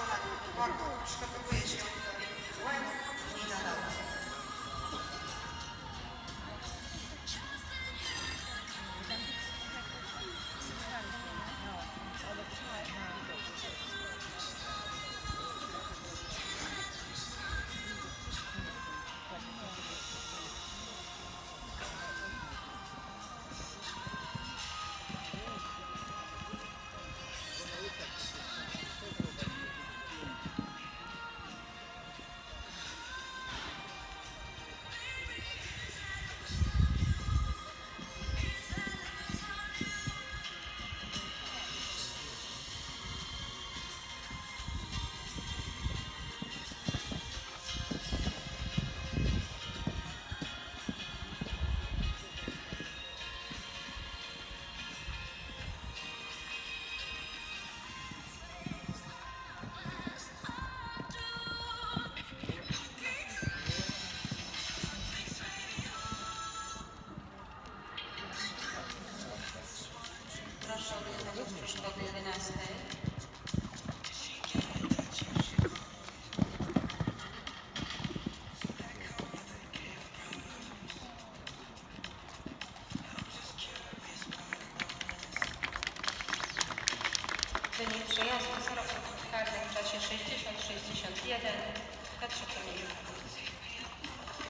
wykonaniu utworu przygotowuje się duet Nina Laura. Proszę o odjechanie z przeszkody 11. Wynik przejazdu 0 punktów karnych w czasie 60-61 na trzecie miejsce.